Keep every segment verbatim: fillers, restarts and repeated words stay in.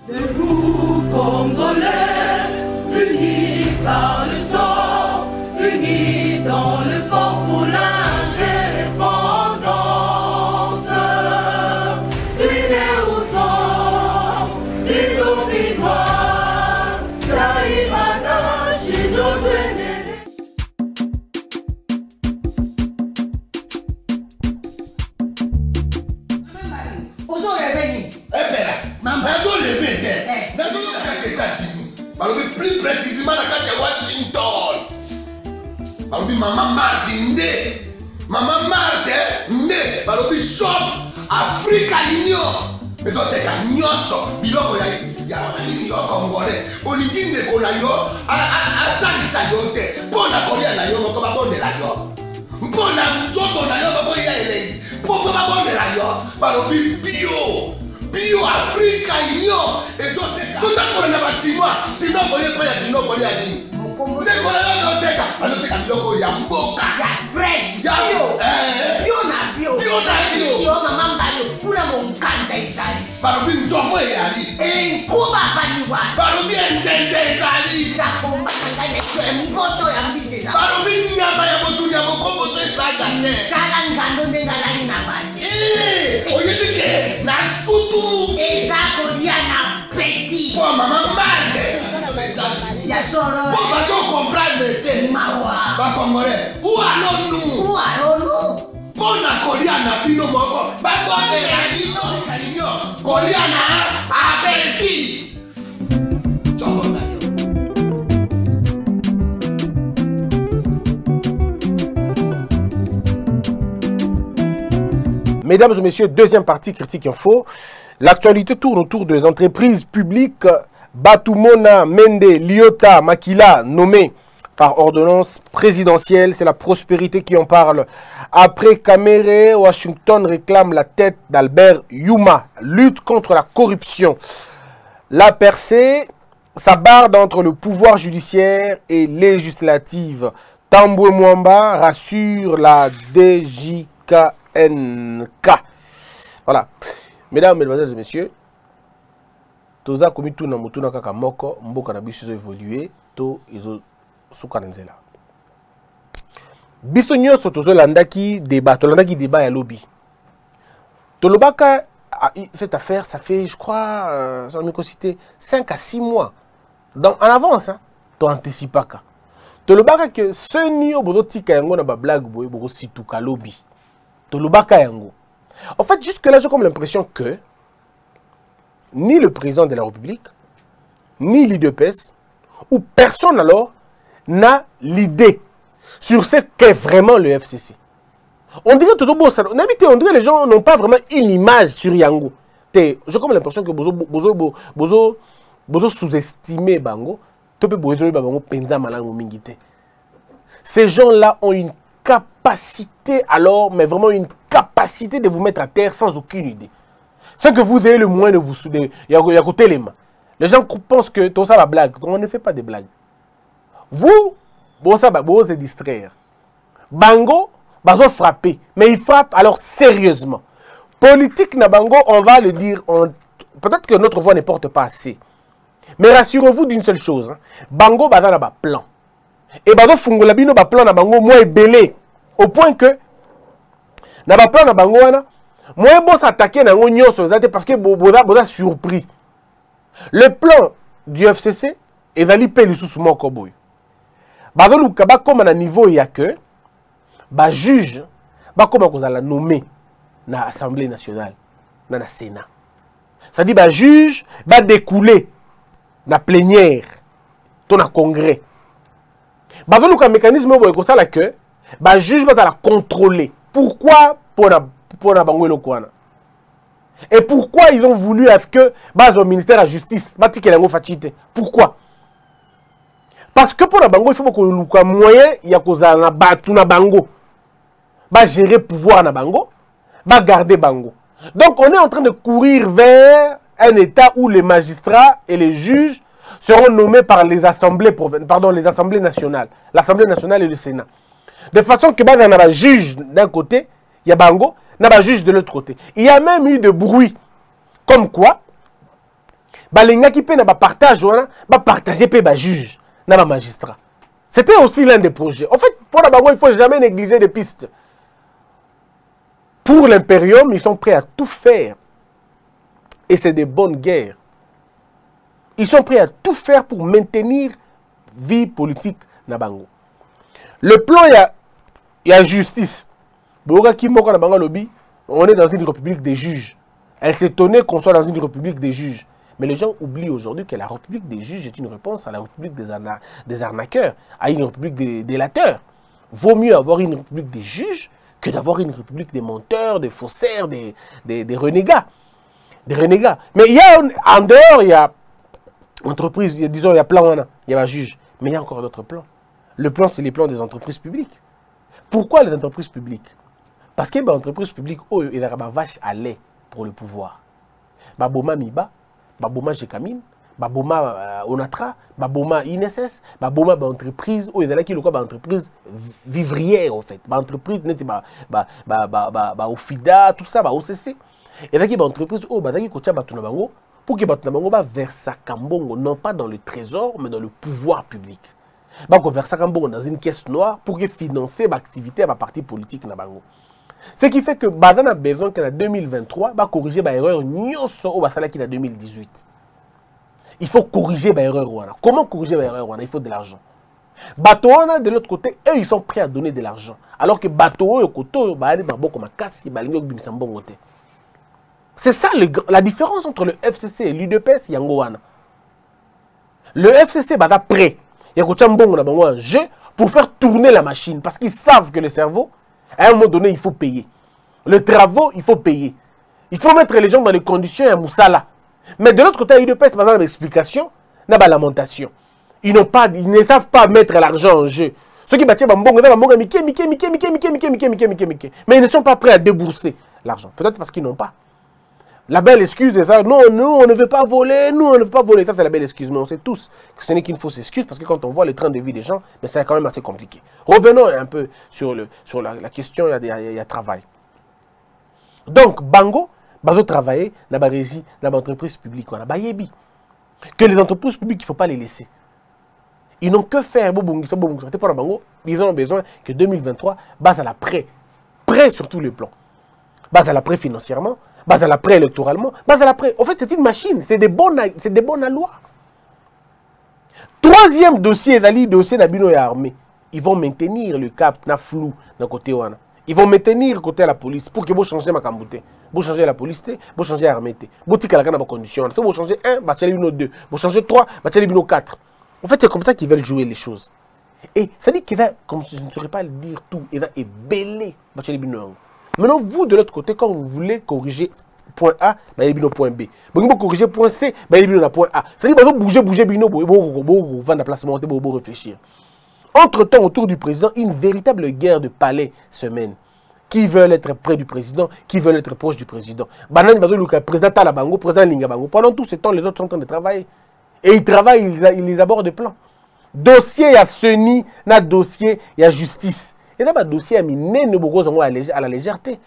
Debout Congolais, unis par le sang, unis dans le fort pour l'indépendance. Unis aux hommes, ces zombies noirs, Taïmada, chez notre ennemi. Plus précisément dans la Washington. Maman Martin Maman Martin Balobi shop Africa Union. Mais quand tu as nyoso, biloko ya ya wanani yo Congolais. Olingi ndeko na yo a salisa yo te. Pona kolia na yo moko ba bondela yo. Mpona nzoto na yo moko ya ele. Poko ba bondela yo. Balobi bio. Bio Africa Union et tout ça. Tout ça pour les Chinois. Sinon pour les pays sinon pour les Amis. Vous êtes pour les Loteka. Alors c'est comme le ya mboka. Ya fresh. Ya bio. Eh. Bio na bio. Bio na bio. Si on maman ba yo pula mon kanja isali. Barobi njomo yali. Eh kuba baniwa. Barobi njenje isali. Za komba kanga ne kwa mpoto ya mbise za. Barobi nyama ya botu ya bokombo to isaga ne. Kala ngando ndenga lali na basi. Eh. Oyedike na sutu. Eza kolia na petit. Pour maman Marde. Ya soro. Pour pas tout comprendre te. Mawa. Ba Congolais. Où allons-nous? Où allons-nous? Pour la Kolia na bino moko. Ba bonne la bino réunion. Kolia na appétit. Mesdames et messieurs, deuxième partie Critique Info. L'actualité tourne autour des entreprises publiques. Batumona Mende Liota Makila, nommé par ordonnance présidentielle. C'est la prospérité qui en parle. Après Kamere, Washington réclame la tête d'Albert Yuma. Lutte contre la corruption. La percée s'abarde entre le pouvoir judiciaire et législatif. Tambwe Mwamba rassure la D J K N K. Voilà. Mesdames, Mesdemoiselles et Messieurs, toza komi tuna mutuna kaka moko mboka na biso évoluer to izo sukanenzela. Biso nyonso tozo landaki débat, to landaki débat ya lobby. To lobaka cette affaire, ça fait je crois euh, ça me cité cinq à six mois. Donc en avance hein, to anticipaka. To lobaka que ce nio bozo tika yango na ba blague boy bozo situka lobby. To lobaka yango. En fait, jusque-là, j'ai comme l'impression que ni le président de la République, ni l'I D P S, ou personne alors, n'a l'idée sur ce qu'est vraiment le F C C. On dirait toujours, bon, ça, on dirait les gens n'ont pas vraiment une image sur Yango. J'ai comme l'impression que Bozo, Bozo, Bozo, Bozo sous-estimé Bango, ces gens-là ont une capacité alors, mais vraiment une capacité de vous mettre à terre sans aucune idée. C'est que vous ayez le moins de vous souder. Il y a côté les mains. Les gens pensent que tout ça va blague. On ne fait pas de blagues. Vous, bon ça va se distraire. Bango, va frapper. Mais il frappe alors sérieusement. Politique na Bango, on va le dire. Peut-être que notre voix ne porte pas assez. Mais rassurez-vous d'une seule chose. Hein. Bango va dans un plan. Et bazo fungola bino ba plan na bango moi belé au point que na ba plan na bango wana moi bon s'attaquer na ngo nyonso parce que boza boza surpris. Le plan du F C C evali pe lisusu moko boy. Bazo luka ba comme na niveau ya que ba juge ba comme ko la nommer na Assemblée nationale na na Sénat. Ça dit ba juge ba découler na plénière to na congrès. Bah, le mécanisme est ça que bah juge va la contrôler. Pourquoi pour la pour la bango kwana? Et pourquoi ils ont voulu à ce que bah au ministère de la justice bah tike lango fatite? Pourquoi? Parce que pour la bango il faut que luka moyen ya kozala na batu na bango. Bah gérer pouvoir na bango, bah garder bango. Donc on est en train de courir vers un état où les magistrats et les juges seront nommés par les assemblées, pardon, les assemblées nationales, l'Assemblée nationale et le Sénat. De façon que il y a un juge d'un côté, il y a Bango, il y a un juge de l'autre côté. Il y a même eu de bruit, comme quoi balengaki pe na ba partage wana ba partager pe ba juge na ba magistrat. C'était aussi l'un des projets. En fait, pour la bango, il ne faut jamais négliger des pistes. Pour l'impérium, ils sont prêts à tout faire. Et c'est des bonnes guerres. Ils sont prêts à tout faire pour maintenir vie politique na bango. Le plan, il y a, il y a justice. On est dans une république des juges. Elle s'étonnait qu'on soit dans une république des juges. Mais les gens oublient aujourd'hui que la république des juges est une réponse à la république des, arna des arnaqueurs, à une république des délateurs. Vaut mieux avoir une république des juges que d'avoir une république des menteurs, des faussaires, des, des, des renégats. Des renégats. Mais il y a, en dehors, il y a entreprise, disons, il y a plan, il y a un juge. Mais il y a encore d'autres plans. Le plan, c'est les plans des entreprises publiques. Pourquoi les entreprises publiques? Parce que les entreprises publiques, oh, il y a une vache à lait pour le pouvoir. Baboma Miba, Baboma Jekamine, Baboma euh, Onatra, Baboma I N S S, Baboma ba entreprise, oh, il y a qui le quoi, ba entreprise vivrière en fait. Ba entreprise, ba, ba, ba, ba, ba, ba Ofida, tout ça, ba O C C. Il y a qui ba entreprise, oh, ba qui kocha ba tunabango, pour que ba tunabango ba versa kambongo, non pas dans le trésor, mais dans le pouvoir public. Ba ko versa kambongo dans une caisse noire pour que financer ba activité à ba parti politique na bango. Ce qui fait que Badan a besoin qu'en deux mille vingt-trois, va corriger les erreurs au Basalaki en deux mille dix-huit. Il faut corriger les erreurs. Comment corriger les erreurs? Il faut de l'argent. Batoana, de l'autre côté, eux, ils sont prêts à donner de l'argent. Alors que Bato, c'est ça le, la différence entre le F C C et l'U D P S et Yangoana. Le F C C est prêt. Il y a un jeu pour faire tourner la machine parce qu'ils savent que le cerveau, à un moment donné, il faut payer. Le travaux, il faut payer. Il faut mettre les gens dans les conditions à Moussala. Mais de l'autre côté, il ne passe pas l'explication, n'a pas lamentation. Ils n'ont pas, ils ne savent pas mettre l'argent en jeu. Ceux qui battent mais ils ne sont pas prêts à débourser l'argent. Peut-être parce qu'ils n'ont pas. La belle excuse est ça. Non, nous, on ne veut pas voler. Nous, on ne veut pas voler. Ça, c'est la belle excuse. Mais on sait tous que ce n'est qu'une fausse excuse parce que quand on voit le train de vie des gens, mais c'est quand même assez compliqué. Revenons un peu sur, le, sur la, la question, il y, a, il y a travail. Donc, Bango, Bazo travailler dans la régie, dans l'entreprise publique. Que les entreprises publiques, il ne faut pas les laisser. Ils n'ont que faire. Ils ont besoin que deux mille vingt-trois, base à la prêt. Prêt sur tous les plans. Base à la prêt financièrement. Base à la prêt électoralement, base à la prêt. En fait, c'est une machine, c'est des bonnes, c'est des bonnes lois. Troisième dossier, le dossier d'Abino et Armée. Ils vont maintenir le cap, na flou, dans côté ouana. Ils vont maintenir côté à la police pour que vous changez ma cambouté. Vous changez la police, vous changez l'armée. Vous tirez la condition. Vous changez un, vous changez deux. Vous changez trois, vous changez quatre. En fait, c'est comme ça qu'ils veulent jouer les choses. Et ça dit qu'il va, comme je ne saurais pas le dire tout, il va ébeler. Maintenant, vous, de l'autre côté, quand vous voulez corriger point A, vous allez point B. Vous voulez corriger point C, vous allez point A. C'est-à-dire que vous bougez, bougez, vous allez placement, vous réfléchir. Entre-temps, autour du président, une véritable guerre de palais se mène. Qui veulent être près du président, qui veulent être proche du président. Banan Bazoluka, président Talabango, président Lingabango. Pendant tout ce temps, les autres sont en train de travailler. Et ils travaillent, ils, ils abordent des plans. Dossier, il y a Seni, il y a dossier, il y a justice. Et dans le dossier, il à la légèreté.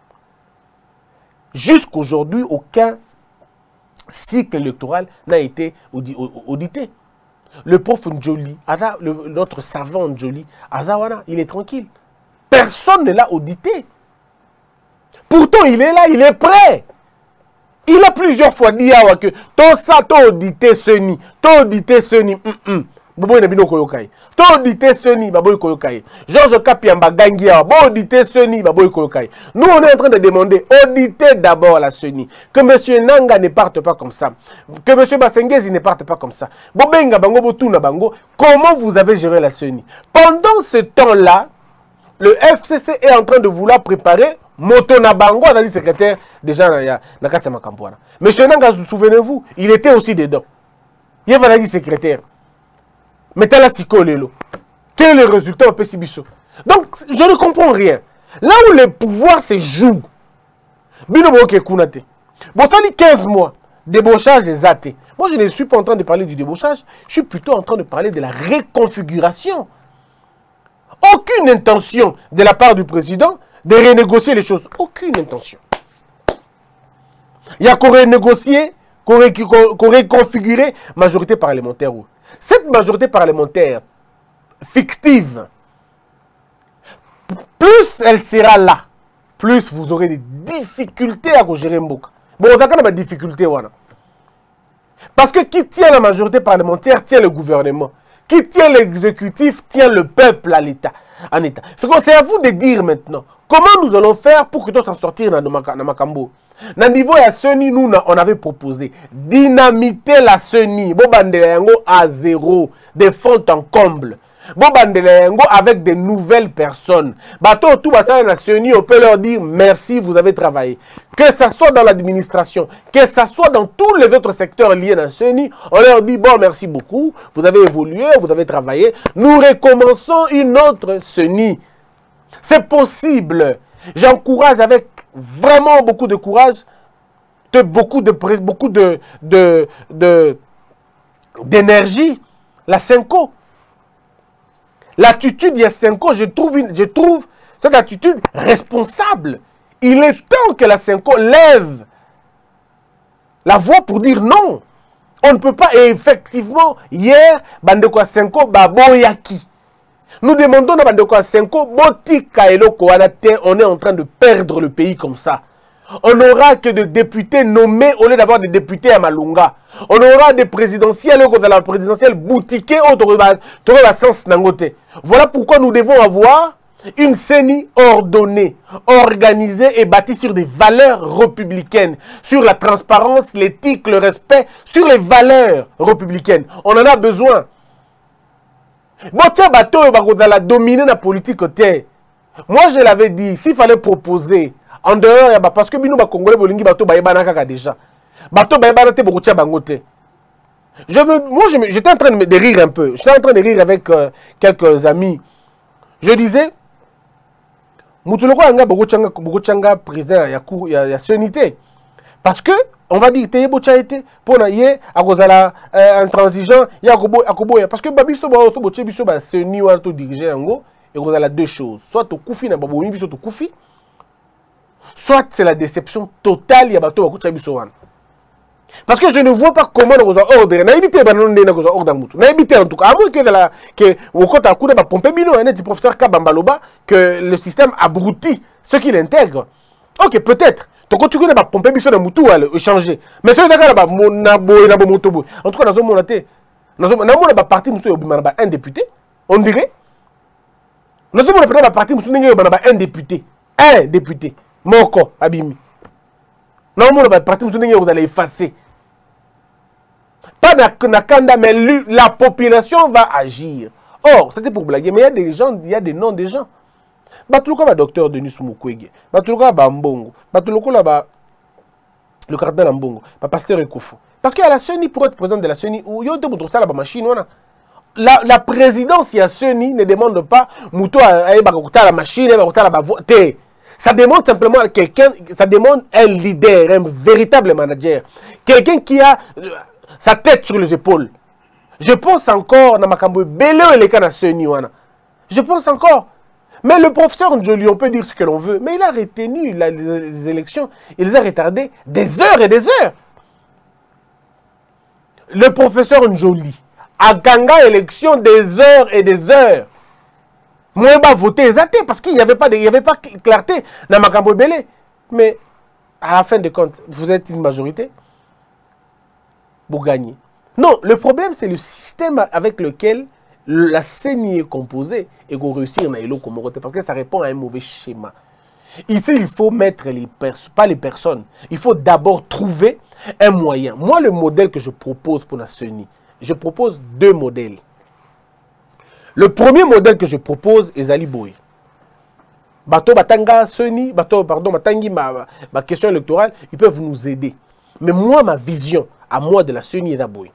Jusqu'aujourd'hui, aucun cycle électoral n'a été audité. Le prof Njoli, notre savant Njoli, Azawana, il est tranquille. Personne ne l'a audité. Pourtant, il est là, il est prêt. Il a plusieurs fois dit que tout ça, tout audité Seni, tout audité Seni. Bobo na bino koyokai. To auditer Seni baboy koyokai. Georges Kapiamba Gangia, bo auditer Seni baboy koyokai. Nous on est en train de demander auditer d'abord la Seni. Que monsieur Nanga ne parte pas comme ça. Que monsieur Basengezi ne parte pas comme ça. Bobenga bango botuna bango, comment vous avez géré la Seni? Pendant ce temps-là, le F C C est en train de vouloir préparer Moto Nabango, on a dit secrétaire déjà na Katsama Kampuana. Monsieur Nanga, souvenez-vous, il était aussi dedans. Il va dit secrétaire. Mais t'as la psycho-lélo. Quel est le résultat au P C Bisso? Donc, je ne comprends rien. Là où le pouvoir se joue, Bino Boke Kunate. Bon, ça dit quinze mois, débauchage des athées. Moi, je ne suis pas en train de parler du débauchage, je suis plutôt en train de parler de la réconfiguration. Aucune intention de la part du président de renégocier les choses. Aucune intention. Il y a qu'à renégocier qu'on reconfigurer majorité parlementaire. Cette majorité parlementaire fictive, plus elle sera là, plus vous aurez des difficultés à gérer Mboka. Bon, on a quand même des difficultés. Voilà. Parce que qui tient la majorité parlementaire tient le gouvernement. Qui tient l'exécutif tient le peuple à l'État. En État. C'est à vous de dire maintenant comment nous allons faire pour que nous s'en sortir dans Makambo. Dans le niveau de la C E N I, nous on avait proposé dynamiter la C E N I. Bobandelengo à zéro, de fond en comble. Bobandelengo avec de nouvelles personnes. Bateau tout dans la C E N I, on peut leur dire merci, vous avez travaillé. Que ce soit dans l'administration, que ce soit dans tous les autres secteurs liés à la C E N I, on leur dit bon, merci beaucoup, vous avez évolué, vous avez travaillé. Nous recommençons une autre C E N I. C'est possible. J'encourage avec vraiment beaucoup de courage, de beaucoup de beaucoup de de de d'énergie, la Senko. L'attitude de Senko, je trouve, une, je trouve cette attitude responsable. Il est temps que la Senko lève la voix pour dire non. On ne peut pas. Et effectivement, hier, Bandeko Senko, Baboyaki. Nous demandons à Bandeko Senko, Botika Eloko, on est en train de perdre le pays comme ça. On n'aura que des députés nommés au lieu d'avoir des députés à Malunga. On aura des présidentielles, dans la présidentielle boutiquée, sens Nangote. Voilà pourquoi nous devons avoir une C E N I ordonnée, organisée et bâtie sur des valeurs républicaines, sur la transparence, l'éthique, le respect, sur les valeurs républicaines. On en a besoin. Dominer la politique. Moi, je l'avais dit, s'il fallait proposer en dehors, parce que nous, les Congolais, bolingi bato baïbana déjà. Bato baïbana te beaucoup tia bangote. Je me, moi, j'étais en train de, de rire un peu. J'étais en train de rire avec euh, quelques amis. Je disais, Moutuloko anga bogochanga bogochanga président ya cour ya ya sonité. Parce que on va dire teye bocha été pour na yé akozala intransigeant ya akobo akoboya parce que babiso ba to boche biso ba seni wa to diriger ngo et kozala deux choses. Soit to kufi na babo biso to kufi. Soit c'est la déception totale ya bato bakocha biso wana. Parce que je ne vois pas comment on va ordre. Na éviter ba non na ko ordre mutu. Na éviter en tout cas à moins que de la que au côté à coup de ba pomper bino un petit professeur Kabambaloba que le système abrutit ceux qui l'intègrent. OK, peut-être. Donc quand tu connais pas pomper biso na mutu à échanger. Mais ceux là ba monabo na bo motobo. En tout cas dans mon até. Dans mon na mon ba parti musu obima ba un député. On dirait. Dans mon ba parti musu ninge ba un député. Un député. Moko abimi. Non mon ba parti musu ninge vous allez effacer. Pas Nakanda, mais lui, la population va agir. Or, c'était pour blaguer, mais il y a des gens, il y a des noms des gens. Batuluka va docteur Denis Mukwege, Batuluka va Mbongo, Batuluka va le cardinal Mbongo, va pasteur Ekoufou. Parce qu'à la C E N I, pour être président de la C E N I, il y a des ça la machine. La, la présidence, il y a C E N I, ne demande pas Mouto à la machine, à la voix. Ça demande simplement à quelqu'un, ça demande un leader, un véritable manager. Quelqu'un qui a sa tête sur les épaules. Je pense encore dans Makambo Belé et les cas C E N I. Je pense encore. Mais le professeur Njoli, on peut dire ce que l'on veut, mais il a retenu la, les, les élections. Il les a retardées des heures et des heures. Le professeur Njoli a gagné l'élection des heures et des heures. Moi, je vais voter exactement parce qu'il n'y avait pas de, il y avait pas de clarté dans Makambo Belé. Mais à la fin de compte, vous êtes une majorité. Pour gagner. Non, le problème, c'est le système avec lequel la C E N I est composée et qu'on réussit à Naïlo Komorote parce que ça répond à un mauvais schéma. Ici, il faut mettre les personnes, pas les personnes. Il faut d'abord trouver un moyen. Moi, le modèle que je propose pour la C E N I, je propose deux modèles. Le premier modèle que je propose est Zali Boy. Bato Batanga C E N I, Bato, pardon, Batangi, ma, ma question électorale, ils peuvent nous aider. Mais moi, ma vision, à moi de la C E N I et d'Aboy.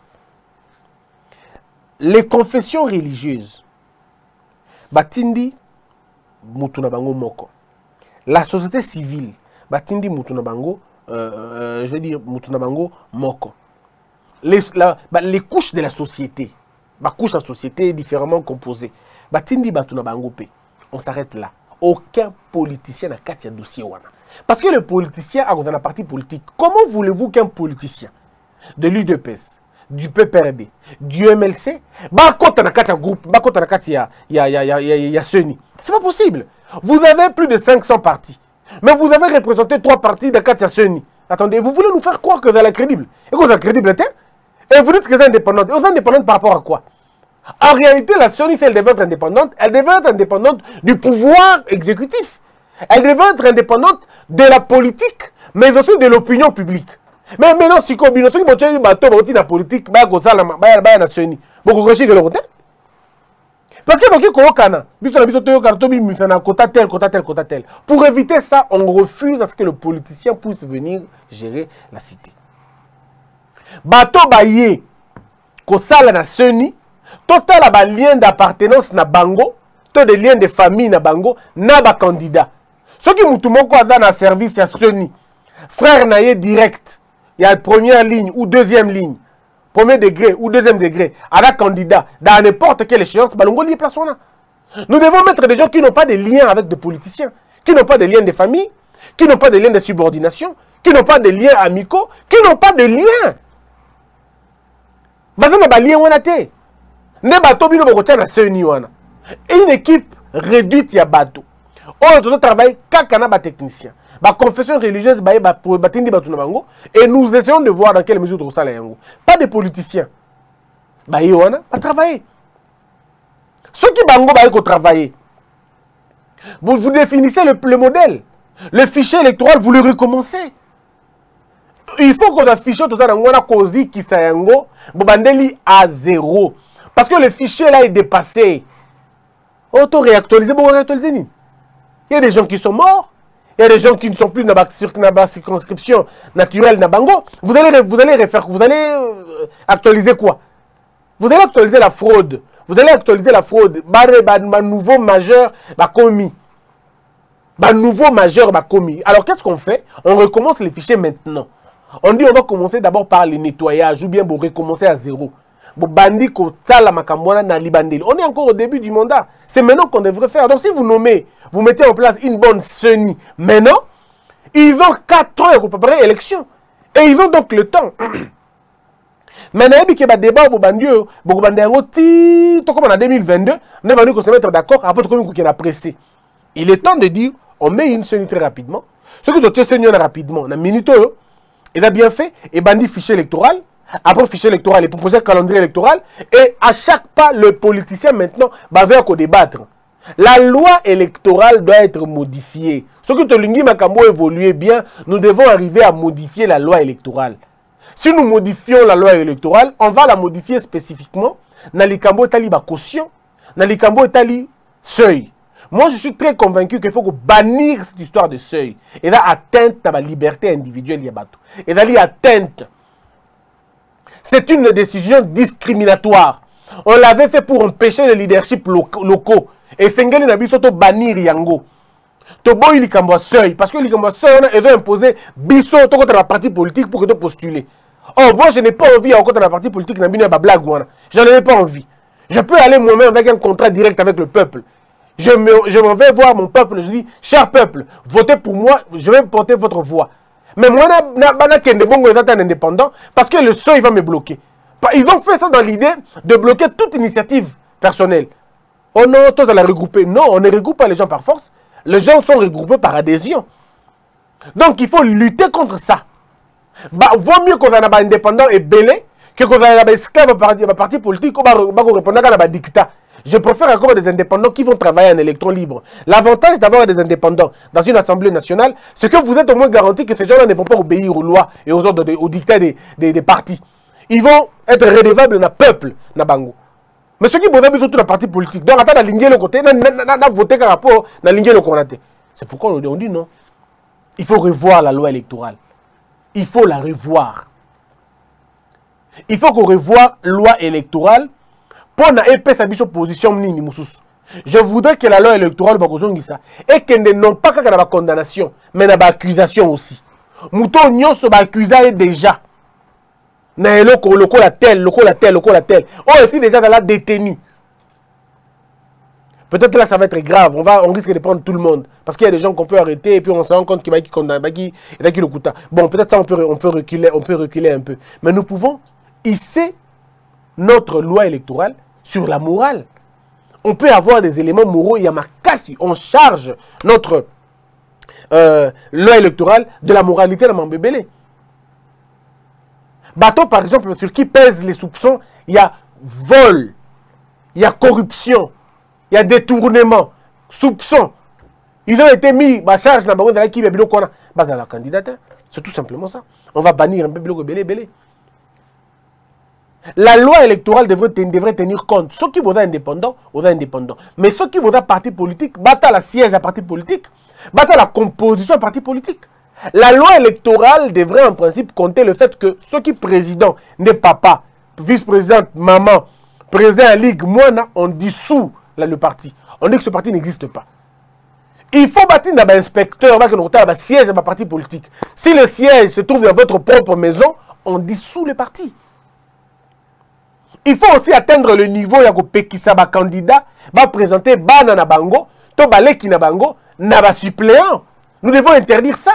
Les confessions religieuses, Batindi, Mutunabango Moko. La société civile, Batindi, Mutunabango, euh, euh, je veux dire, Mutunabango Moko. Les, la, bah, les couches de la société, bah, couches de la société différemment composées, Batindi, Batunabango P. On s'arrête là. Aucun politicien n'a Katia dossier. Parce que le politicien a dans la partie politique. Comment voulez-vous qu'un politicien de l'U D P S, du P P R D, du M L C, bakota na kati ya groupe, bakota na kati ya ya ya ya ya Seni. C'est pas possible. Vous avez plus de cinq cents partis. Mais vous avez représenté trois partis de kati ya Seni. Attendez, vous voulez nous faire croire que vous êtes crédible. Et que vous êtes crédible, et vous dites que vous êtes indépendante. Et vous êtes indépendante par rapport à quoi? En réalité, la Seni, si elle devait être indépendante, elle devait être indépendante du pouvoir exécutif. Elle devait être indépendante de la politique, mais aussi de l'opinion publique. Mais maintenant, si vous avez un bateau de politique, vous avez un Seni. Vous avez un côté. Parce que vous avez un quota tel, quota tel, quota tel. Pour éviter ça, on refuse à ce que le politicien puisse venir gérer la cité. Bateau baye, kosala na Seni, total a lien d'appartenance na bango, to de lien de famille na bango, na ba candidat. Ce qui moutou moko aza na service ya Seni, frère na ye direct, il y a première ligne ou deuxième ligne, premier degré ou deuxième degré, à la candidat, dans n'importe quelle échéance, balongo li place wana. Nous devons mettre des gens qui n'ont pas de lien avec des politiciens, qui n'ont pas de lien de famille, qui n'ont pas de lien de subordination, qui n'ont pas de liens amicaux, qui n'ont pas de lien. Une équipe réduite ya bateau. On travaille kakana ba technicien. Ba confession religieuse ba ba batindi batu na bango et nous essayons de voir dans quelle mesure on sala yango. Pas de politiciens. Ba yona ba travailler. Ceux qui bango ba ko travailler. Vous vous définissez le, le modèle. Le fichier électoral vous le recommencez. Il faut qu'on affiche tout ça dans la cause qui s'ayango bobandeli à zéro parce que le fichier là est dépassé. Auto réactualiser bon réactualiser ni. Il y a des gens qui sont morts, il y a des gens qui ne sont plus dans la circonscription naturelle na bango. Vous allez vous allez refaire vous allez euh, actualiser quoi? Vous allez actualiser la fraude. Vous allez actualiser la fraude. Bah bah nouveau majeur bah commis. Bah nouveau majeur bah commis. Alors qu'est-ce qu'on fait? On recommence les fichiers maintenant. On dit on va commencer d'abord par le nettoyage ou bien pour recommencer à zéro. On est encore au début du mandat. C'est maintenant qu'on devrait faire. Donc si vous nommez, vous mettez en place une bonne Seni, maintenant, ils ont quatre ans pour préparer l'élection. Et ils ont donc le temps. Maintenant, il y a un débat en deux mille vingt-deux, on est venu qu'on se mette d'accord après qu'on a pressé. Il est temps de dire, on met une Seni très rapidement. Ce que tu as rapidement, dans une minute, il a bien fait, et bandit fichier électoral, après le fichier électoral, il proposait un calendrier électoral, et à chaque pas, le politicien maintenant va vers qu'on débattre. La loi électorale doit être modifiée. Ce que Tolingi Makambo évoluait bien, nous devons arriver à modifier la loi électorale. Si nous modifions la loi électorale, on va la modifier spécifiquement. Nalikambo Tali ba caution, Nalikambo Tali seuil. Moi, je suis très convaincu qu'il faut bannir cette histoire de seuil. Et là, atteinte à la liberté individuelle. Et là, atteinte. C'est une décision discriminatoire. On l'avait fait pour empêcher les leaderships locaux. Et Fengeli Nabi Soto bannir Yango. Tobo il y seuil. Parce que il y a seuil, on a imposé biso contre la partie politique pour que tu postules. Oh, moi, je n'ai pas envie à contre la partie politique. Je n'en ai pas envie. Je peux aller moi-même avec un contrat direct avec le peuple. Je m'en je vais voir mon peuple, je dis, cher peuple, votez pour moi, je vais porter votre voix. Mais moi, je suis un indépendant parce que le seuil va me bloquer. Ils ont fait ça dans l'idée de bloquer toute initiative personnelle. Oh non, tous à la regrouper. Non, on ne regroupe pas les gens par force. Les gens sont regroupés par adhésion. Donc, il faut lutter contre ça. Bah, vaut mieux qu'on ait un indépendant et belé que qu'on ait un esclave à parti politique ou répondre à un dictat. Je préfère encore des indépendants qui vont travailler en électron libre. L'avantage d'avoir des indépendants dans une assemblée nationale, c'est que vous êtes au moins garanti que ces gens-là ne vont pas obéir aux lois et aux ordres, de, aux dictats des, des, des partis. Ils vont être redevables dans le peuple, na bango. Mais ceux qui vont faire toute la partie politique, donc attends, la ligne le côté, na voté par rapport à la ligne le côté. C'est pourquoi on dit non. Il faut revoir la loi électorale. Il faut la revoir. Il faut qu'on revoie la loi électorale. Pour na épée sa position nini mususu. Je voudrais que la loi électorale bakozongisa et que non pas que la condamnation mais na accusation aussi. Mouton nyonso ba accuser déjà. Na eloko loko la tel, loko la tel, loko la tel. Oh, ici déjà dans la détenu. Peut-être là, ça va être grave. On, va, on risque de prendre tout le monde. Parce qu'il y a des gens qu'on peut arrêter et puis on se rend compte qu'il va qui le coûte. Bon, peut-être ça, on peut, on, peut reculer, on peut reculer un peu. Mais nous pouvons hisser notre loi électorale sur la morale. On peut avoir des éléments moraux. Il y a ma casse. On charge notre euh, loi électorale de la moralité de Mambébélé. Bateau, par exemple, sur qui pèsent les soupçons, il y a vol, il y a corruption, il y a détournement, soupçon. Ils ont été mis, bah, charge dans la qui dans la candidate. C'est tout simplement ça. On va bannir un peu belé belé. La loi électorale devrait, devrait tenir compte. Ceux qui votent indépendants, votent indépendants. Mais ceux qui votent parti politique, battent la siège à parti politique, battent la composition à parti politique. La loi électorale devrait en principe compter le fait que ceux qui président n'est papa, vice-présidente, maman, président de la Ligue, moi, on dissout là, le parti. On dit que ce parti n'existe pas. Il faut bâtir un inspecteur, un siège à un parti politique. Si le siège se trouve dans votre propre maison, on dissout le parti. Il faut aussi atteindre le niveau où un candidat va présenter Banana Bango, Tobaleki Nabango, Naba suppléant. Nous devons interdire ça.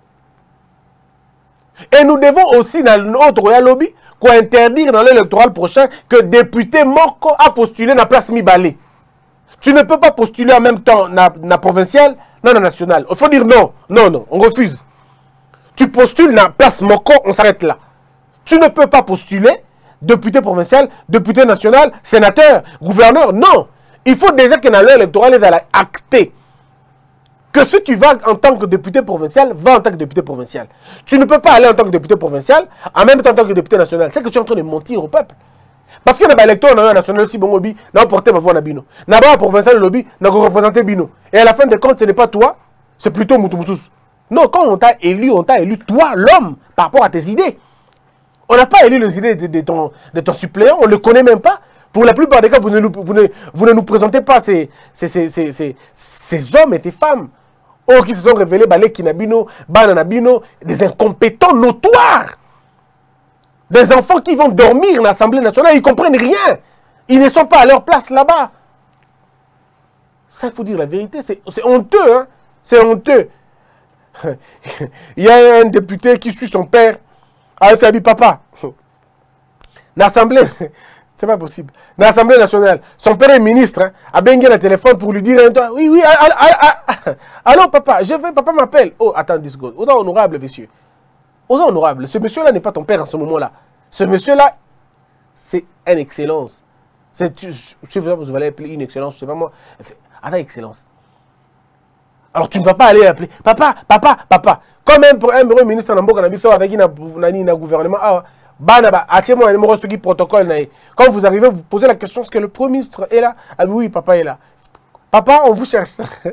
Et nous devons aussi, dans notre Royal Lobby, interdire dans l'électoral prochain que député Moko a postulé dans la place Mibalé. Tu ne peux pas postuler en même temps dans la provinciale, dans la nationale. Il faut dire non, non, non, on refuse. Tu postules dans la place Moko, on s'arrête là. Tu ne peux pas postuler député provincial, député national, sénateur, gouverneur, non. Il faut déjà que dans l'électoral est acté. Que si tu vas en tant que député provincial, va en tant que député provincial. Tu ne peux pas aller en tant que député provincial, en même temps en tant que député national. C'est que tu es en train de mentir au peuple. Parce qu'il y a des électeurs dans le national aussi, bon lobby, n'a porté ma voix à Bino. N'a pas provincial le lobby, n'a pas représenté Bino. Et à la fin des comptes, ce n'est pas toi, c'est plutôt Moutoumoussous. Non, quand on t'a élu, on t'a élu toi, l'homme, par rapport à tes idées. On n'a pas élu les idées de, de, ton, de ton suppléant, on ne le connaît même pas. Pour la plupart des cas, vous ne, vous ne, vous ne nous présentez pas ces, ces, ces, ces, ces, ces hommes et ces femmes. Oh, qui se sont révélés, Balé Kinabino, Bananabino, des incompétents notoires. Des enfants qui vont dormir dans l'Assemblée nationale, ils ne comprennent rien. Ils ne sont pas à leur place là-bas. Ça, il faut dire la vérité, c'est honteux, hein. C'est honteux. Il y a un député qui suit son père. Ah, ça dit papa. L'Assemblée, c'est pas possible. Dans l'Assemblée nationale, son père est ministre, hein, a bien le téléphone pour lui dire, oui, oui, allô papa, je vais, papa m'appelle. Oh, attends dix secondes. Aux honorables, monsieur. Aux honorables, ce monsieur-là n'est pas ton père en ce moment-là. Ce monsieur-là, c'est une excellence. C'est, je sais pas, vous allez appeler une excellence, je sais pas moi. Attends, excellence. Alors tu ne vas pas aller appeler, papa, papa, papa. Comme un, un, un ministre en Amboka, avec un gouvernement, ah, Banaba, attendez-moi un numéro sur qui protocole. Quand vous arrivez, vous posez la question, est-ce que le Premier ministre est là? Ah oui, papa est là. Papa, on vous cherche.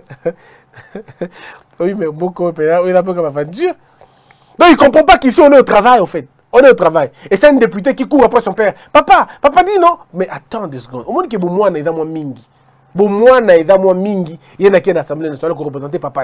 Oui, mais beaucoup, il a un peu comme aventure. Donc, il ne comprend pas qu'ici, on est au travail, en fait. On est au travail. Et c'est un député qui court après son père. Papa, papa dit non. Mais attends deux secondes. Au moins que moi, je suis moi mingi. Moi, je suis moi mingi. Il y en a qui est dans l'Assemblée nationale qui représente papa.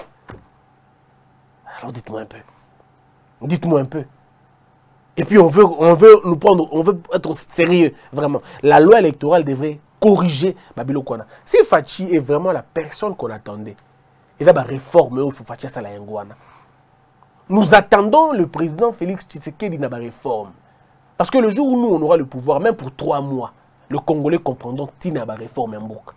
Alors, dites-moi un peu. Dites-moi un peu. Et puis, on veut, on veut nous prendre, on veut être sérieux, vraiment. La loi électorale devrait corriger Babilo Kwana. Si Fachi est vraiment la personne qu'on attendait, il va réformer ou Fachi ça la Yangwana. Nous attendons le président Félix Tshisekedi dans la réforme. Parce que le jour où nous, on aura le pouvoir, même pour trois mois, le Congolais comprendront Tina la réforme en boucle.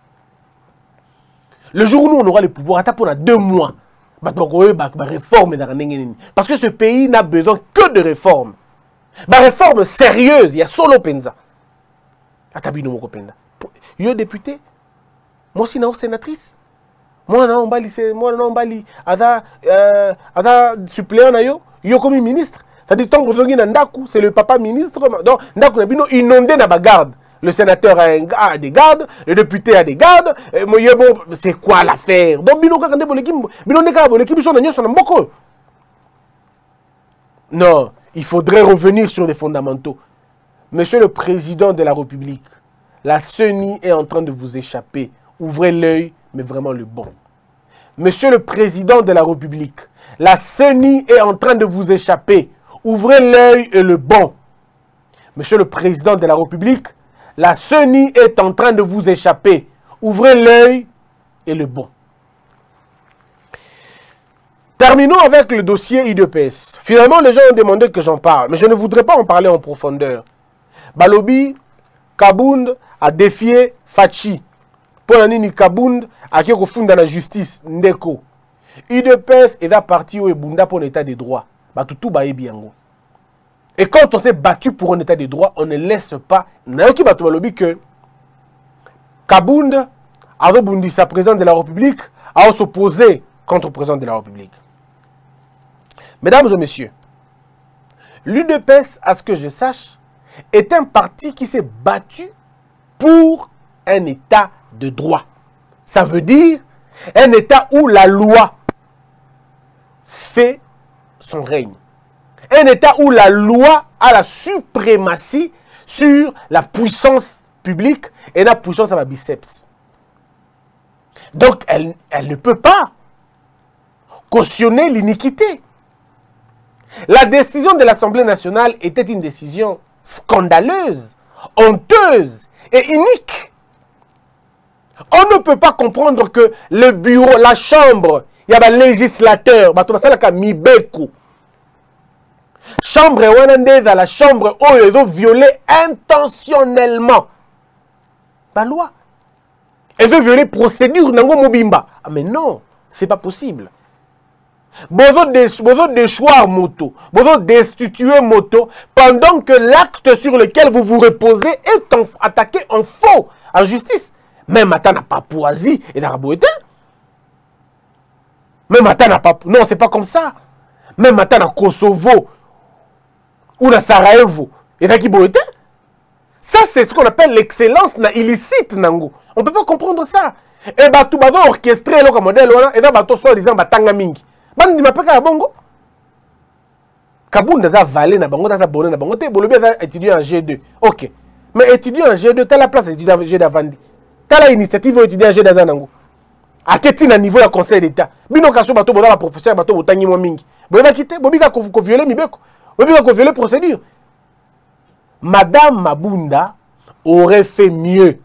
Le jour où nous, on aura le pouvoir, attends pour deux mois, réforme. Parce que ce pays n'a besoin que de réformes. La réforme sérieuse, il y a solo penza. Atabino moko penza. Yo député, moi aussi, non sénatrice. Moi, non, moi, non, bali, ada, ada suppléant na yo, yo comme ministre. C'est-à-dire, tant que c'est le papa ministre. Donc, Ndaku Nabino inondé na bagarde. Le sénateur a des gardes, le député a des gardes. C'est quoi l'affaire? Donc, Bino Kakande Bolekim, Bino Neka Bolekim, son agneau, son amboko. Non, il faudrait revenir sur les fondamentaux. Monsieur le Président de la République, la C E N I est en train de vous échapper. Ouvrez l'œil, mais vraiment le bon. Monsieur le Président de la République, la C E N I est en train de vous échapper. Ouvrez l'œil et le bon. Monsieur le Président de la République, la C E N I est en train de vous échapper. ouvrez l'œil et le bon. Terminons avec le dossier I D P S. Finalement, les gens ont demandé que j'en parle, mais je ne voudrais pas en parler en profondeur. Balobi, Kabound a défié Fachi. Pour la nini Kabound a qui dans la justice, Ndeko. I D P S est la partie où Ebunda pour un état de droit. Batutu ba ebiango. Et quand on s'est battu pour un état de droit, on ne laisse pas. Nayoki Batu Balobi que Kabound, Arobundi, sa président de la République, a s'opposé contre le président de la République. Mesdames et messieurs, l'U D P S, à ce que je sache, est un parti qui s'est battu pour un état de droit. Ça veut dire un état où la loi fait son règne. Un état où la loi a la suprématie sur la puissance publique et la puissance à la biceps. Donc, elle, elle ne peut pas cautionner l'iniquité. La décision de l'Assemblée nationale était une décision scandaleuse, honteuse et inique. On ne peut pas comprendre que le bureau, la chambre, il y a un législateur, chambre dans la chambre où ils ont violé intentionnellement la loi. Ils ont violé procédure nango mobimba. Ah mais non, c'est pas possible. Vous déchoir moto, vous destituer moto pendant que l'acte sur lequel vous vous reposez est en, attaqué en faux en justice. Même à la Papouasie et la Rabouété. Même à la Papou... Non, c'est pas comme ça. Même à la Kosovo ou la Sarajevo et la Kiboété. Ça, c'est ce qu'on appelle l'excellence illicite, Nango. On ne peut pas comprendre ça. Et bah, tout va orchestrer le modèle, et là, bah, tout soi-disant, bah, tanga mingi. Bandi mapeka bongo. Kabound a valé na bango, a bonné na bango. Te bolobi a étudié en G deux. Ok. Mais étudier en G deux, t'as la place d'étudier en G deux Vandi. T'as la initiative d'étudier en G deux Zanango. À quel niveau le Conseil d'État? Bino kaso bato boda la professeur bato botangi mo mingi. Boba kité, bobi ka ko violer mibeko. Bobi ka ko violer procédure. Madame Mabunda aurait fait mieux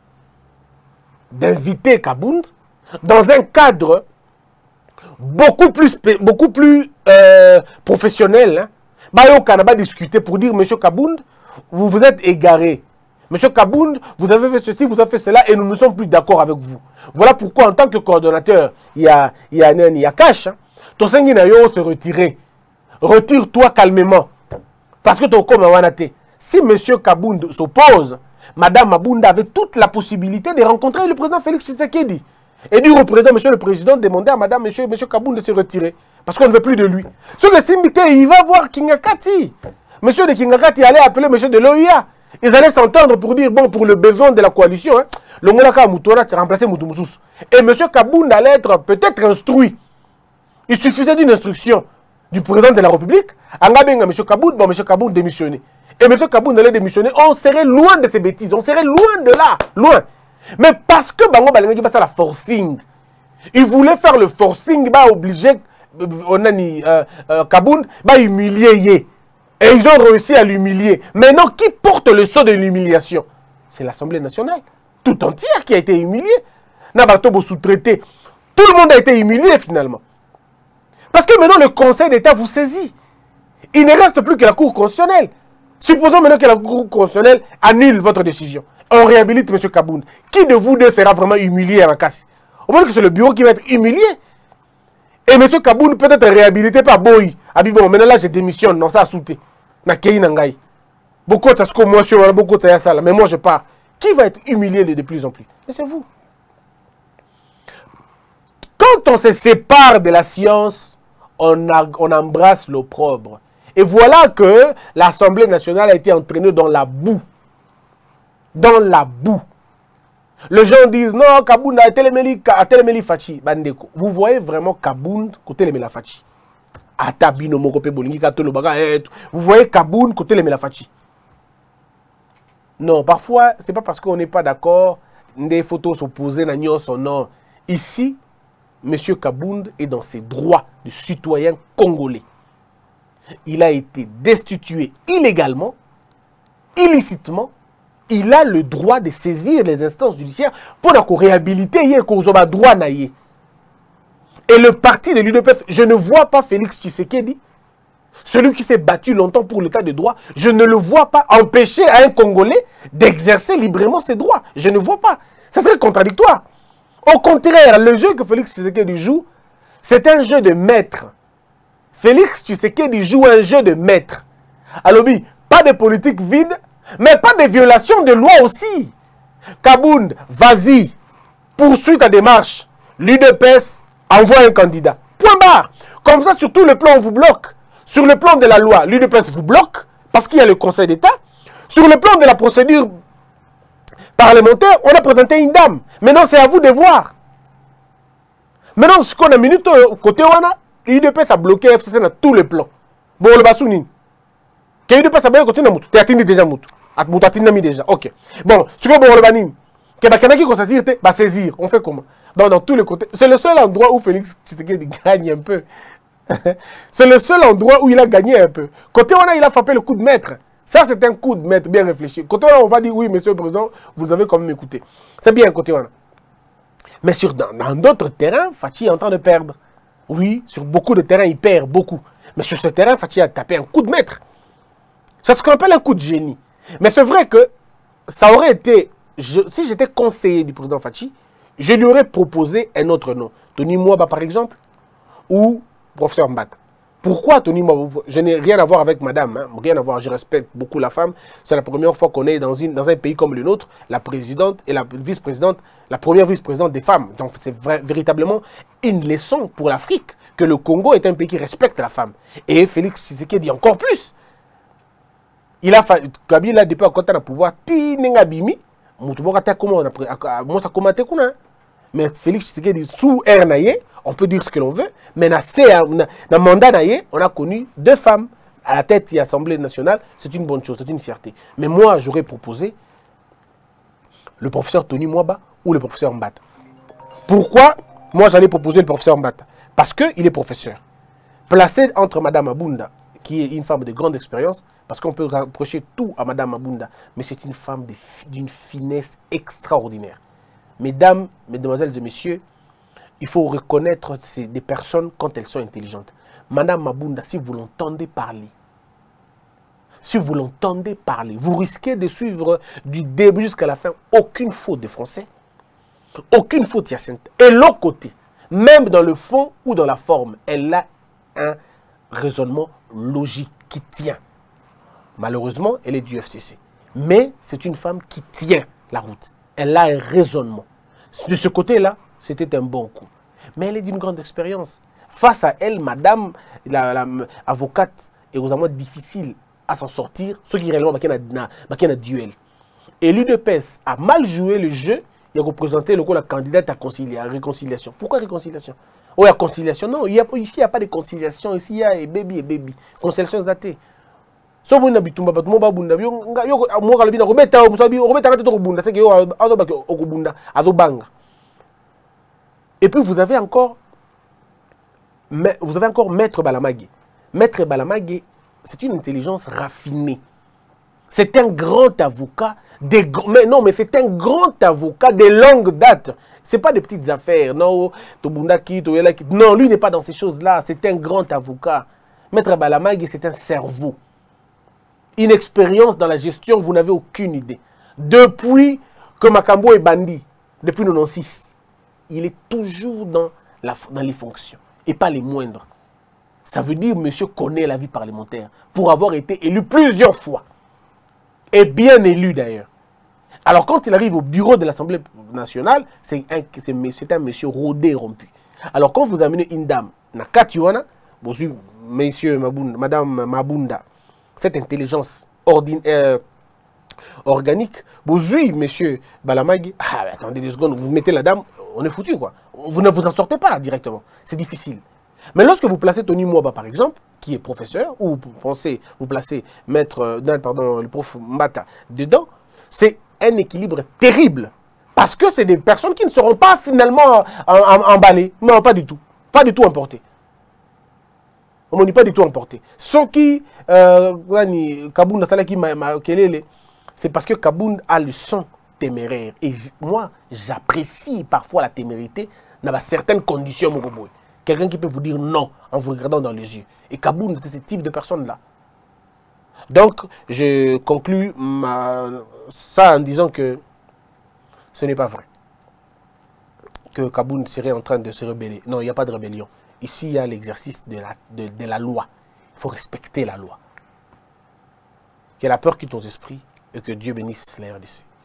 d'inviter Kabound dans un cadre beaucoup plus, beaucoup plus euh, professionnel. Hein. Bah, au Canada, discuter pour dire, monsieur Kabound, vous vous êtes égaré. Monsieur Kabound, vous avez fait ceci, vous avez fait cela, et nous ne sommes plus d'accord avec vous. Voilà pourquoi, en tant que coordonnateur, il y a, il y a, il y a cash. Hein. Ton sengi na yo se retirer. Retire-toi calmement. Parce que ton comme wanate. Si monsieur Kabound s'oppose, madame Mabunda avait toute la possibilité de rencontrer le président Félix Tshisekedi. Et dire au président, monsieur le président, demander à madame, monsieur, monsieur Kabound de se retirer. Parce qu'on ne veut plus de lui. Sur le Simbité, il va voir Kingakati. Monsieur de Kingakati allait appeler monsieur de l'O I A. Ils allaient s'entendre pour dire, bon, pour le besoin de la coalition, hein, le Moulaka Moutoura a remplacé Moutoumoussous. Et monsieur Kabound allait être peut-être instruit. Il suffisait d'une instruction du président de la République. Angabenga, monsieur Kabound, bon, monsieur Kabound démissionné. Et monsieur Kabound allait démissionner. On serait loin de ces bêtises. On serait loin de là. Loin. Mais parce que Bango Balengi va faire la forcing, il voulait faire le forcing, bah obligé, on a dit Kabound, bah humilier. Et ils ont réussi à l'humilier. Maintenant, qui porte le sceau de l'humiliation? C'est l'Assemblée nationale, tout entière qui a été humiliée. Nabatobo sous-traité. Tout le monde a été humilié finalement. Parce que maintenant, le Conseil d'État vous saisit. Il ne reste plus que la Cour constitutionnelle. Supposons maintenant que la Cour constitutionnelle annule votre décision. On réhabilite M. Kabound. Qui de vous deux sera vraiment humilié à la casse? Au moins que c'est le bureau qui va être humilié. Et M. Kabound peut être réhabilité par Boy. Ah bon, maintenant là, je démissionne. Non, ça a sauté. Na Kei Nangai. Beaucoup de ça, c'est moi, je suis beaucoup de ça, mais moi, je pars. Qui va être humilié de plus en plus? Et c'est vous. Quand on se sépare de la science, on, a, on embrasse l'opprobre. Et voilà que l'Assemblée nationale a été entraînée dans la boue. Dans la boue. Les gens disent non, Kabound a téléméli Fachi. Bandeko. Vous voyez vraiment Kabound côté les Fachi. Atabino Mokope Bolingi Katolo Baga. Vous voyez Kabound côté les Fachi. Non, parfois, c'est pas parce qu'on n'est pas d'accord, des photos s'opposent à son nom. Ici, M. Kabound est dans ses droits de citoyen congolais. Il a été destitué illégalement, illicitement, il a le droit de saisir les instances judiciaires pour réhabiliter le droit na ye. Et le parti de l'U D P S, je ne vois pas Félix Tshisekedi, celui qui s'est battu longtemps pour l'état de droit, je ne le vois pas empêcher à un Congolais d'exercer librement ses droits. Je ne vois pas. Ça serait contradictoire. Au contraire, le jeu que Félix Tshisekedi joue, c'est un jeu de maître. Félix Tshisekedi joue un jeu de maître. Alors, oui, pas de politique vide, mais pas de violation de loi aussi. Kabound, vas-y, poursuis ta démarche. L'U D P S envoie un candidat. Point barre. Comme ça, sur tout le plan, on vous bloque. Sur le plan de la loi, l'U D P S vous bloque parce qu'il y a le Conseil d'État. Sur le plan de la procédure parlementaire, on a présenté une dame. Maintenant, c'est à vous de voir. Maintenant, ce qu'on a mis côté Wana, l'U D P S a bloqué F C C dans tous les plans. Bon, le Bassouni. Que l'U D P S a bloqué côté Namoutou. Tu as atteint déjà Moutou. Moutou a atteint déjà. Ok. Bon, ce qu'on a le Banin. Que Bakana qui saisir, va saisir. On fait comment? Donc, dans tous les côtés. C'est le seul endroit où Félix Tshisekedi gagne un peu. C'est le seul endroit où il a gagné un peu. Côté Wana, il a frappé le coup de maître. Ça, c'est un coup de maître bien réfléchi. Côté Wana, on va dire oui, monsieur le président, vous avez quand même écouté. C'est bien, côté Wana. Mais sur, dans d'autres terrains, Fachi est en train de perdre. Oui, sur beaucoup de terrains, il perd beaucoup. Mais sur ce terrain, Fachi a tapé un coup de maître. C'est ce qu'on appelle un coup de génie. Mais c'est vrai que ça aurait été... Je, si j'étais conseiller du président Fachi, je lui aurais proposé un autre nom. Tony Mwaba, par exemple, ou professeur Mbata. Pourquoi Tony Mwaba? Je n'ai rien à voir avec madame, hein, rien à voir, je respecte beaucoup la femme. C'est la première fois qu'on est dans, une, dans un pays comme le nôtre, la présidente et la vice-présidente, la première vice-présidente des femmes. Donc c'est véritablement une leçon pour l'Afrique, que le Congo est un pays qui respecte la femme. Et Félix Tshisekedi dit encore plus. Il a fait, Kabila depuis quand on a pouvoir, Tinengabimi, mais Félix Tshisekedi sous R Naye, on peut dire ce que l'on veut, mais dans le mandat Naye, on a connu deux femmes à la tête de l'Assemblée nationale. C'est une bonne chose, c'est une fierté. Mais moi, j'aurais proposé le professeur Tony Mwaba ou le professeur Mbata. Pourquoi moi j'allais proposer le professeur Mbata? Parce qu'il est professeur. Placé entre Madame Abunda, qui est une femme de grande expérience, parce qu'on peut rapprocher tout à Madame Abunda, mais c'est une femme d'une finesse extraordinaire. Mesdames, mesdemoiselles et messieurs, il faut reconnaître ces, des personnes quand elles sont intelligentes. Madame Mabunda, si vous l'entendez parler, si vous l'entendez parler, vous risquez de suivre du début jusqu'à la fin aucune faute de français, aucune faute hyacinthe. Et l'autre côté, même dans le fond ou dans la forme, elle a un raisonnement logique qui tient. Malheureusement, elle est du F C C. Mais c'est une femme qui tient la route. Elle a un raisonnement. De ce côté-là, c'était un bon coup. Mais elle est d'une grande expérience. Face à elle, madame, la, la, la avocate, est vraiment difficile à s'en sortir, ce qui est réellement un duel. Et l'U D P S a mal joué le jeu, il a représenté le la candidate à, à réconciliation. Pourquoi réconciliation? Oh, il y a conciliation. Non, il y a, ici, il n'y a pas de conciliation. Ici, il y a baby et baby. Conciliation zaté. So vous n'habitez pas, vous n'habitez pas, vous n'habitez pas, vous n'habitez pas, vous n'habitez pas, vous n'habitez. Et puis vous avez encore, vous avez encore Maître Balamagé. Maître Balamagé, c'est une intelligence raffinée. C'est un grand avocat, des, mais non, mais c'est un grand avocat de longue date. Ce n'est pas des petites affaires. Non, non, lui n'est pas dans ces choses-là. C'est un grand avocat. Maître Balamagé, c'est un cerveau. Une expérience dans la gestion, vous n'avez aucune idée. Depuis que Makambo est bandit, depuis mille neuf cent quatre-vingt-seize, il est toujours dans, la, dans les fonctions, et pas les moindres. Ça veut dire monsieur connaît la vie parlementaire, pour avoir été élu plusieurs fois. Et bien élu d'ailleurs. Alors quand il arrive au bureau de l'Assemblée nationale, c'est un, un monsieur rodé rompu. Alors quand vous amenez une dame, Nakatiwana, bonjour, monsieur Mabunda, madame Mabunda, cette intelligence ordinaire, organique, bonjour, monsieur Balamagé, ah, attendez deux secondes, vous mettez la dame, on est foutu quoi. Vous ne vous en sortez pas directement, c'est difficile. Mais lorsque vous placez Tony Mwaba par exemple, qui est professeur, ou vous pensez, vous placez maître, non, pardon, le prof Mbata dedans, c'est un équilibre terrible. Parce que c'est des personnes qui ne seront pas finalement emballées. Non, pas du tout. Pas du tout emportées. On n'est pas du tout emporté. Ce qui, Kabunda Salaki Kelele, c'est parce que Kabound a le son téméraire. Et moi, j'apprécie parfois la témérité dans certaines conditions. Quelqu'un qui peut vous dire non en vous regardant dans les yeux. Et Kabound est ce type de personne-là. Donc, je conclus ma... ça en disant que ce n'est pas vrai. Que Kabound serait en train de se rebeller. Non, il n'y a pas de rébellion. Ici, il y a l'exercice de la, de, de la loi. Il faut respecter la loi. Que la peur quitte nos esprits et que Dieu bénisse la R D C.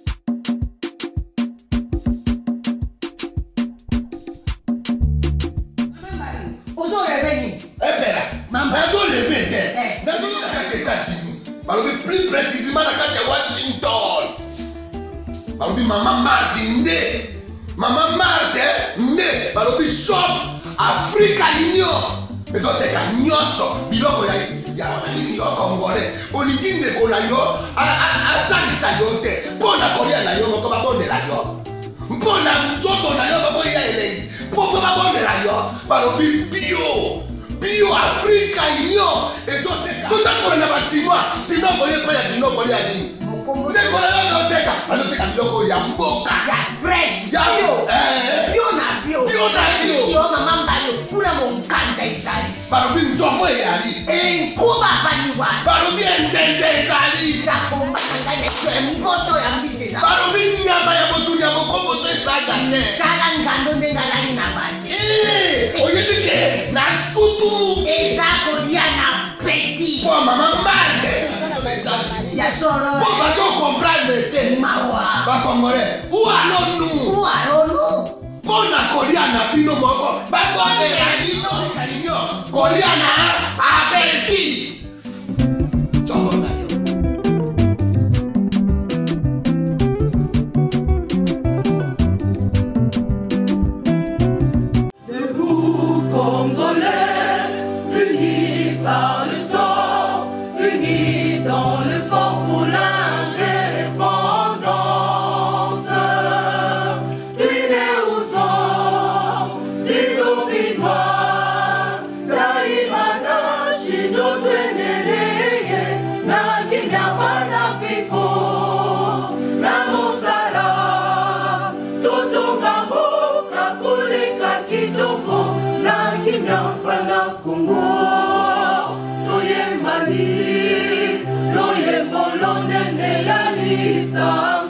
Plus précisément dans la Washington. Maman Martin Maman Martin né balobi shop Africa Union. Mais donc t'es qu'à nyonso biloko ya ya nini yo congolais. Olingi ndeko na yo a salisa yo te. Mpona kolia na yo moko babondela yo. Mpona nzoto na yo bako ya elei. Poko babondela yo balobi bio. Bio Africa Union. Et donc t'es qu'à tout à l'heure na ba chinois. Sinon kolia pas ya chinois kolia nini. Ndeko na yo no teka. Alors t'es qu'à biloko ya mboka. Ya fresh. Ya Bio. Eh. Bio na bio. Bio na bio. Sio mama mbayo kuna monkanja izali. Balobi nzomo eyali. Enkuba baliwa. Balobi enjenje ezali. Zakomba kanganya kwe mvoto ya mbise za. Balobi nyama ya botu ya bokombo to ezaga te. Kala ngando ndengalali na basi. Eh, oyebi ke na sutu. Eza kolia na peti. Po mama mande. Ya soro. Po bato comprendre te. Mawa. Ba congolais. Ou allons nous? Ou allons-nous? Pona kolia na bino moko. Ba kone ya bino kalinyo. Kolia na apeti. Chongo na yo. Debout Congolais, unis par le sang, unis dans l'effort pour l'indépendance. Tuinez aux hommes, si obinois, daimana shindo tuendeleye, na kinyamana piko, na mosala, totonga mboka kuleka kitoko, na kinyamana Kongo, toyembani, loyembo lonene ya lisa.